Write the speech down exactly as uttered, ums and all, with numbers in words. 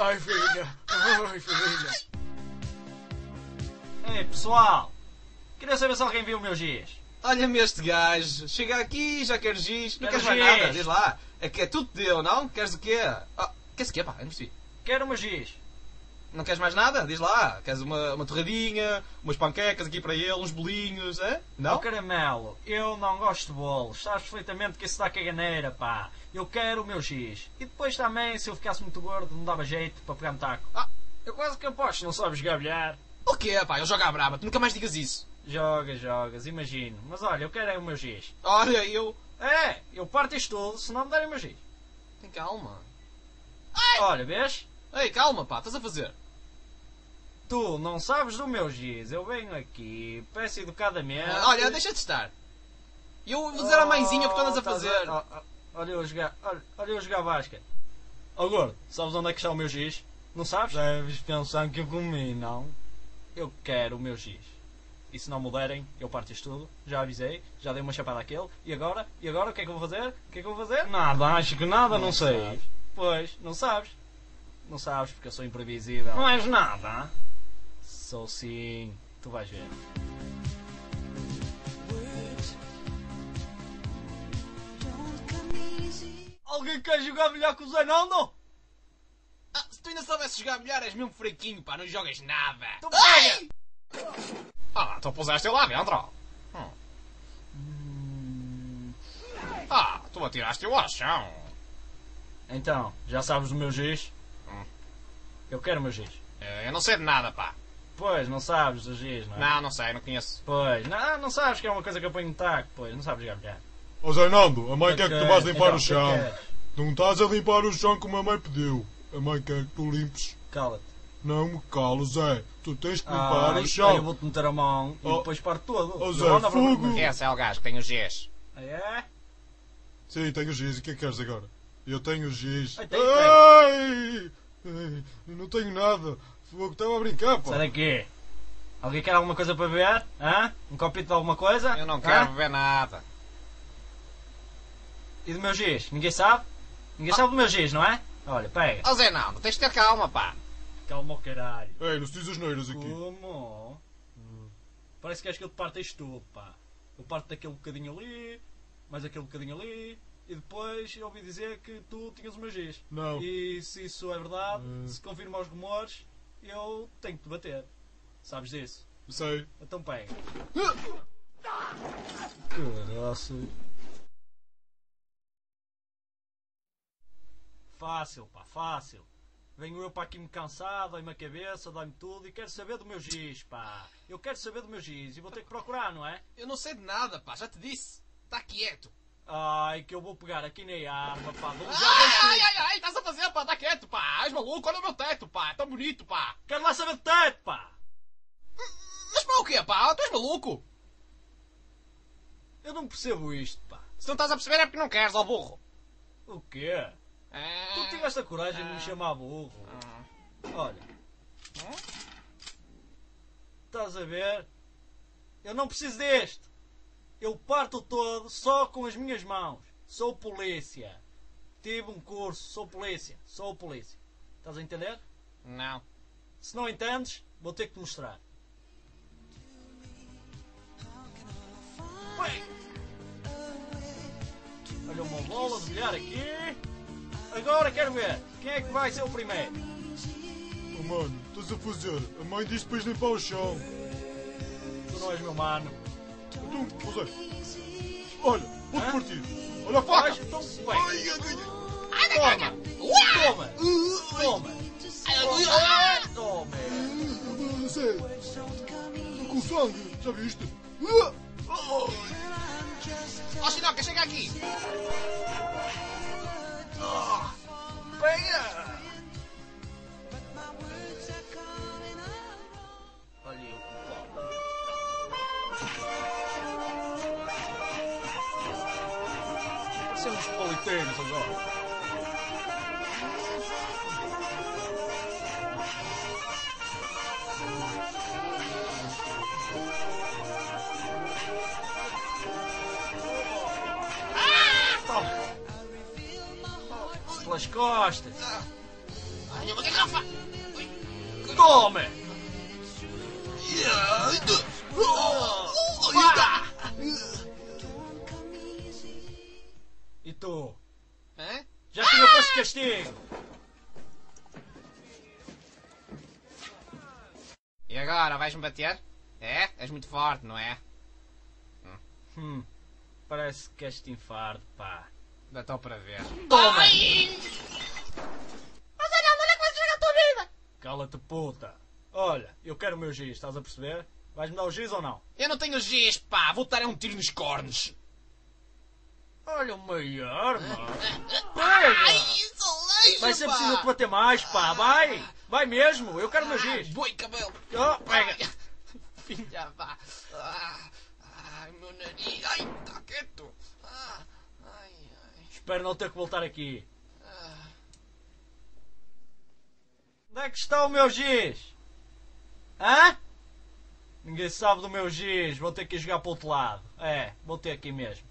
Ai, filha. Ai, filha. Ei, pessoal. Queria saber se alguém viu o meu giz. Olha-me este gajo. Chega aqui, já quer giz. Não Quero queres mais giz. nada, diz lá. É que é tudo teu, não? Queres o quê? Oh, queres o quê, pá? Eu não percebi. Quero o meu giz. Não queres mais nada? Diz lá. Queres uma, uma torradinha, umas panquecas aqui para ele, uns bolinhos, é? Não? Ó caramelo, eu não gosto de bolos. Sabes perfeitamente que isso dá caganeira, pá. Eu quero o meu giz. E depois também, se eu ficasse muito gordo, não dava jeito para pegar um taco. Ah. Eu quase que aposto, não sabes jogar bilhar. O quê, pá? Ele joga à braba. Tu nunca mais digas isso. Jogas, jogas, imagino. Mas olha, eu quero é o meu giz. Olha, eu... É, eu parto isto tudo se não me derem o meu giz. Tem calma. Olha, vês? Ei, calma, pá. Estás a fazer? Tu não sabes do meu giz. Eu venho aqui, peço educadamente. Ah, olha, deixa de estar. E eu vou dizer à mãezinha o que tu andas a estás fazer. Oh, oh, olha eu jogar, olha, olha eu jogar basquete. Ó gordo, sabes onde é que está o meu giz? Não sabes? Deves pensar que eu comi, não? Eu quero o meu giz. E se não me derem, eu parto isto tudo. Já avisei, já dei uma chapada àquele. E agora? E agora o que é que eu vou fazer? O que é que eu vou fazer? Nada, acho que nada, não, não sei. Sabes. Pois, não sabes. Não sabes porque eu sou imprevisível. Não és nada. Sou sim. Tu vais ver. Alguém quer jogar melhor que o Zenaldo? Ah, se tu ainda soubesses jogar melhor, és mesmo fraquinho, pá. Não jogas nada. Tu pega! Ah, tu puseste eu lá dentro. Hum. Ah, tu atiraste-o ao chão. Então, já sabes do meu giz? Hum. Eu quero o meu giz. Eu não sei de nada, pá. Pois, não sabes do giz, não é? Não, não sei, não conheço. Pois, não, não sabes que é uma coisa que eu ponho no taco, pois, não sabes jogar bilhar. Ó Zé Nando, a mãe quer que tu vás limpar então, o chão. que Não estás a limpar o chão como a mãe pediu. A mãe quer que tu limpes. Cala-te. Não me calo, Zé. Tu tens que limpar Ah, o chão. eu vou-te meter a mão e Oh. depois parto todo. Oh, Eu Zé, ando a ver- fogo. Esse é o gajo que tem os Gs. Ah, é? Sim, tenho giz. O que é que queres agora? Eu tenho giz. Ai, tem, Ai! Ai, não tenho nada. Fogo, estava a brincar, pá. Sai daqui. Alguém quer alguma coisa para beber? Hã? Um copito de alguma coisa? Eu não quero Hã? beber nada. E do meu giz? Ninguém sabe? Ninguém sabe do meu giz, não é? Olha, pega. Ó Zé, não, tens de ter calma, pá. Calma o caralho. Ei, não se diz as neiras aqui. Como? Parece que és que eu te parto isto tudo, pá. Eu parto daquele bocadinho ali, mais aquele bocadinho ali, e depois eu ouvi dizer que tu tinhas o meu giz. Não. E se isso é verdade, Hum. se confirma os rumores, eu tenho que te bater. Sabes disso? Sei. Então pega. Caraças. Fácil, pá, fácil. Venho eu para aqui me cansado, dói-me a cabeça, dói-me tudo e quero saber do meu giz, pá. Eu quero saber do meu giz e vou ter que procurar, não é? Eu não sei de nada, pá, já te disse. Está quieto. Ai, que eu vou pegar aqui na arma, pá. Vou Ai, usar dois ai, tiros. ai, ai, estás a fazer, pá, está quieto, pá. És maluco, olha o meu teto, pá, é tão bonito, pá. Quero lá saber de teto, pá. Mas para o quê, pá? Tu és maluco. Eu não percebo isto, pá. Se não estás a perceber é porque não queres, ó burro. O quê? É... Tu tiveste a coragem de me chamar burro. Olha. Estás a ver? Eu não preciso deste. Eu parto todo só com as minhas mãos. Sou polícia. Tive um curso, sou polícia. Sou polícia. Estás a entender? Não. Se não entendes, vou ter que te mostrar. Bem. Olha uma bola de bilhar aqui. Agora quero ver. Quem é que vai ser o primeiro? Oh, mano, estás a fazer? A mãe disse para limpar o chão. Tu não és meu mano. Então, oh, Zé. Olha, vou-te Hã? partir. Olha a faca. Vais? Então vem. Ai, ai, ai. Toma! Toma! Toma! Toma! Ah, Zé, estou com sangue, já viste? Ah! Ó, Chinoca, chega aqui. Pega! Olha aí o culpado. Parecemos os politeiros agora. Toma! Pelas costas! Ai, eu vou ter garrafa. Tome! E tu? Hã? Já tinha posto castigo! E agora, vais-me bater? É? És muito forte, não é? Hum, parece que és te infarto, pá. Ainda estou para ver. Toma! Ai! Mas olha, onde é que vais jogar a tua vida? Cala-te, puta! Olha, eu quero o meu giz, estás a perceber? Vais-me dar o giz ou não? Eu não tenho giz, pá. Vou dar um tiro nos cornos. Olha uma arma! Ai, Pega! isso Vai ser preciso te bater mais, pá! Vai! Vai mesmo! Eu quero o meu giz! Boi, cabelo. Oh, pega! Filha, vá. Ah, ai, meu nariz. Ai, está quieto. Ah, ai, ai. Espero não ter que voltar aqui. Ah. Onde é que está o meu giz? Hã? Ninguém sabe do meu giz. Vou ter que ir jogar para o outro lado. É, vou ter aqui mesmo.